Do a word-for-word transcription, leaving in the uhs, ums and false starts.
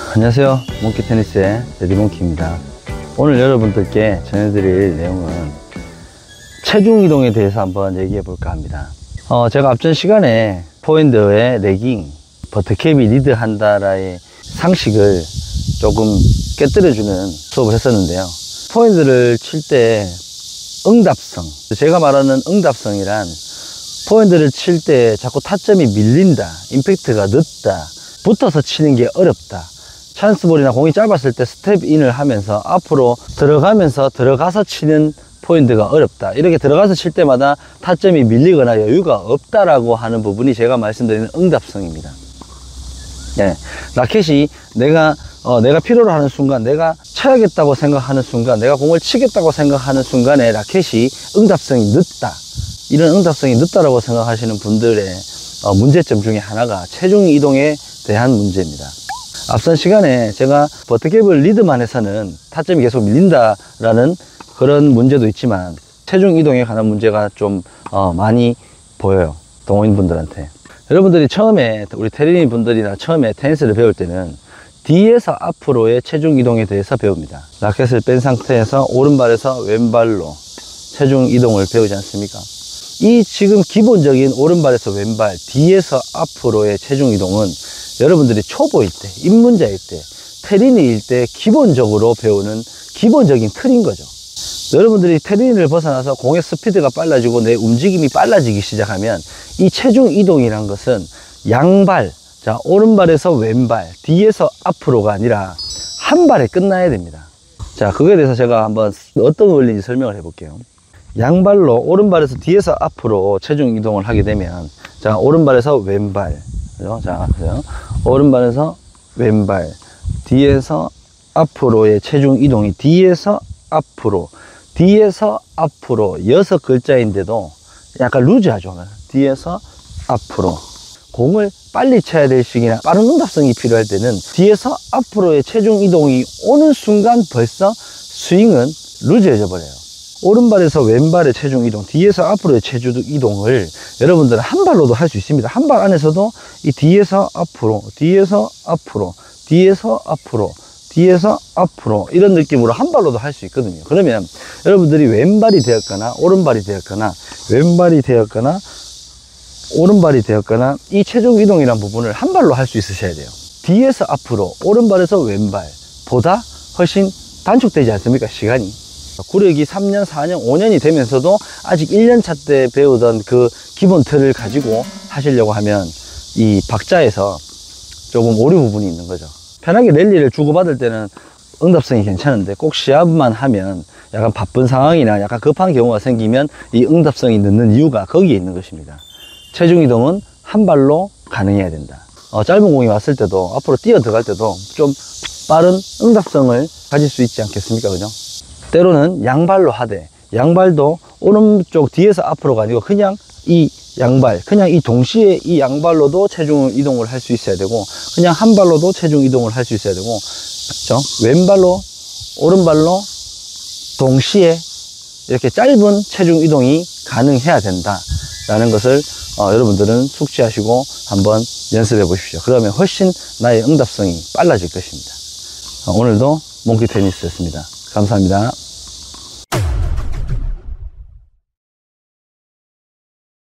안녕하세요. 몽키 테니스의 레디몽키입니다. 오늘 여러분들께 전해드릴 내용은 체중 이동에 대해서 한번 얘기해 볼까 합니다. 어, 제가 앞전 시간에 포핸드의 레깅, 버트캡이 리드한다라의 상식을 조금 깨뜨려주는 수업을 했었는데요. 포핸드를 칠 때 응답성, 제가 말하는 응답성이란 포핸드를 칠 때 자꾸 타점이 밀린다, 임팩트가 늦다, 붙어서 치는 게 어렵다, 찬스볼이나 공이 짧았을 때 스텝인을 하면서 앞으로 들어가면서 들어가서 치는 포핸드가 어렵다, 이렇게 들어가서 칠 때마다 타점이 밀리거나 여유가 없다라고 하는 부분이 제가 말씀드리는 응답성입니다. 예, 라켓이 내가 어, 내가 필요로 하는 순간, 내가 쳐야겠다고 생각하는 순간, 내가 공을 치겠다고 생각하는 순간에 라켓이 응답성이 늦다, 이런 응답성이 늦다라고 생각하시는 분들의 어, 문제점 중에 하나가 체중 이동에 대한 문제입니다. 앞선 시간에 제가 버트캡을 리드만 해서는 타점이 계속 밀린다라는 그런 문제도 있지만 체중 이동에 관한 문제가 좀 어, 많이 보여요, 동호인분들한테. 여러분들이 처음에, 우리 테린이 분들이나 처음에 테니스를 배울 때는 뒤에서 앞으로의 체중 이동에 대해서 배웁니다. 라켓을 뺀 상태에서 오른발에서 왼발로 체중 이동을 배우지 않습니까? 이 지금 기본적인 오른발에서 왼발, 뒤에서 앞으로의 체중 이동은 여러분들이 초보일 때, 입문자일 때, 테린이일 때 기본적으로 배우는 기본적인 틀인 거죠. 여러분들이 테린이를 벗어나서 공의 스피드가 빨라지고 내 움직임이 빨라지기 시작하면 이 체중 이동이란 것은 양발, 자, 오른발에서 왼발, 뒤에서 앞으로가 아니라 한 발에 끝나야 됩니다. 자, 그거에 대해서 제가 한번 어떤 원리인지 설명을 해 볼게요. 양발로 오른발에서 뒤에서 앞으로 체중 이동을 하게 되면, 자, 오른발에서 왼발, 그죠? 자, 그죠? 오른발에서 왼발, 뒤에서 앞으로의 체중 이동이 뒤에서 앞으로, 뒤에서 앞으로 여섯 글자인데도 약간 루즈하죠. 뒤에서 앞으로. 공을 빨리 쳐야 될 시기나 빠른 응답성이 필요할 때는 뒤에서 앞으로의 체중 이동이 오는 순간 벌써 스윙은 루즈해져 버려요. 오른발에서 왼발의 체중 이동, 뒤에서 앞으로의 체중 이동을 여러분들은 한 발로도 할 수 있습니다. 한 발 안에서도 이 뒤에서 앞으로, 뒤에서 앞으로, 뒤에서 앞으로, 뒤에서 앞으로, 이런 느낌으로 한 발로도 할 수 있거든요. 그러면 여러분들이 왼발이 되었거나 오른발이 되었거나 왼발이 되었거나 오른발이 되었거나 이 체중 이동이라는 부분을 한 발로 할 수 있으셔야 돼요. 뒤에서 앞으로, 오른발에서 왼발보다 훨씬 단축되지 않습니까, 시간이? 구력이 삼 년, 사 년, 오 년이 되면서도 아직 일 년 차 때 배우던 그 기본 틀을 가지고 하시려고 하면 이 박자에서 조금 오류 부분이 있는 거죠. 편하게 랠리를 주고받을 때는 응답성이 괜찮은데 꼭 시합만 하면 약간 바쁜 상황이나 약간 급한 경우가 생기면 이 응답성이 늦는 이유가 거기에 있는 것입니다. 체중 이동은 한 발로 가능해야 된다. 어, 짧은 공이 왔을 때도, 앞으로 뛰어 들어갈 때도 좀 빠른 응답성을 가질 수 있지 않겠습니까? 그죠? 때로는 양발로 하되, 양발도 오른쪽 뒤에서 앞으로가 아니고 그냥 이 양발, 그냥 이 동시에 이 양발로도 체중 이동을 할 수 있어야 되고, 그냥 한 발로도 체중 이동을 할 수 있어야 되고, 그렇죠? 왼발로, 오른발로 동시에 이렇게 짧은 체중 이동이 가능해야 된다 라는 것을 어, 여러분들은 숙지하시고 한번 연습해 보십시오. 그러면 훨씬 나의 응답성이 빨라질 것입니다. 어, 오늘도 몽키 테니스였습니다. 감사합니다.